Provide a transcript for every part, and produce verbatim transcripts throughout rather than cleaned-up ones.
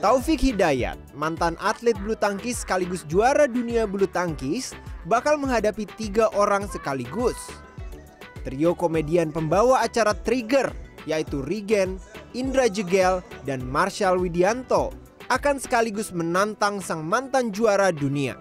Taufik Hidayat, mantan atlet bulu tangkis sekaligus juara dunia bulu tangkis, bakal menghadapi tiga orang sekaligus. Trio komedian pembawa acara Trigger, yaitu Rigen, Indra Jegel, dan Marshall Widianto, akan sekaligus menantang sang mantan juara dunia.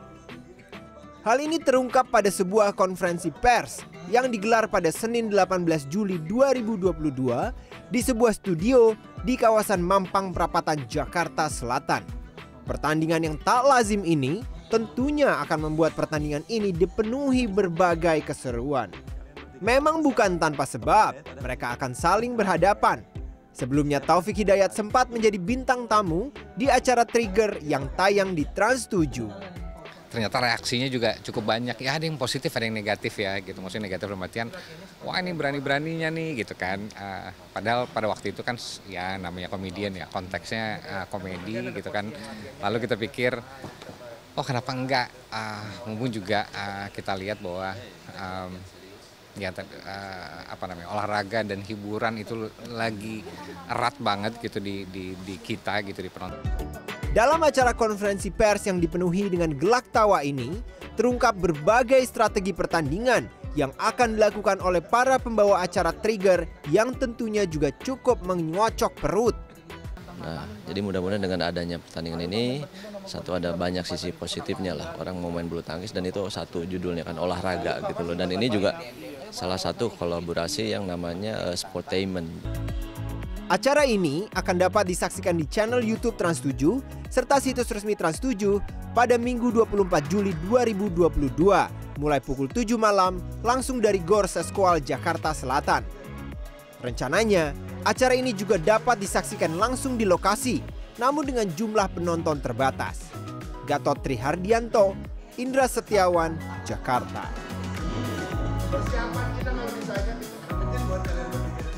Hal ini terungkap pada sebuah konferensi pers yang digelar pada Senin delapan belas Juli dua ribu dua puluh dua di sebuah studio di kawasan Mampang Perapatan, Jakarta Selatan. Pertandingan yang tak lazim ini tentunya akan membuat pertandingan ini dipenuhi berbagai keseruan. Memang bukan tanpa sebab, mereka akan saling berhadapan. Sebelumnya Taufik Hidayat sempat menjadi bintang tamu di acara Trigger yang tayang di Trans tujuh. Ternyata reaksinya juga cukup banyak, ya ada yang positif ada yang negatif ya gitu. Maksudnya negatif dalam artian, wah ini berani-beraninya nih gitu kan. Uh, padahal pada waktu itu kan ya namanya komedian ya, konteksnya uh, komedi gitu kan. Lalu kita pikir, oh kenapa enggak, uh, mumpung juga uh, kita lihat bahwa um, ya uh, apa namanya olahraga dan hiburan itu lagi erat banget gitu di, di, di kita gitu di penonton. Dalam acara konferensi pers yang dipenuhi dengan gelak tawa ini, terungkap berbagai strategi pertandingan yang akan dilakukan oleh para pembawa acara Trigger yang tentunya juga cukup menyocok perut. Nah, jadi mudah-mudahan dengan adanya pertandingan ini, satu ada banyak sisi positifnya lah, orang mau main bulu tangkis dan itu satu judulnya kan olahraga gitu loh. Dan ini juga salah satu kolaborasi yang namanya uh, Sportainment. Acara ini akan dapat disaksikan di channel YouTube Trans tujuh serta situs resmi Trans tujuh pada Minggu dua puluh empat Juli dua ribu dua puluh dua mulai pukul tujuh malam langsung dari Gor Seskual Jakarta Selatan. Rencananya, acara ini juga dapat disaksikan langsung di lokasi, namun dengan jumlah penonton terbatas. Gatot Trihardianto, Indra Setiawan, Jakarta. Persiapan kita kalau misalnya penting buat kalian berpikir.